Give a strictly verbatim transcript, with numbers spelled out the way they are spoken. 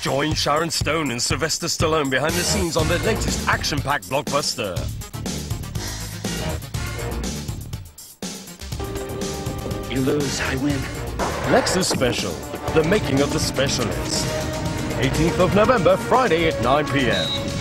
Join Sharon Stone and Sylvester Stallone behind the scenes on their latest action-packed blockbuster. You lose, I win. Lexus Special, the making of the specialist. eighteenth of November, Friday at nine p m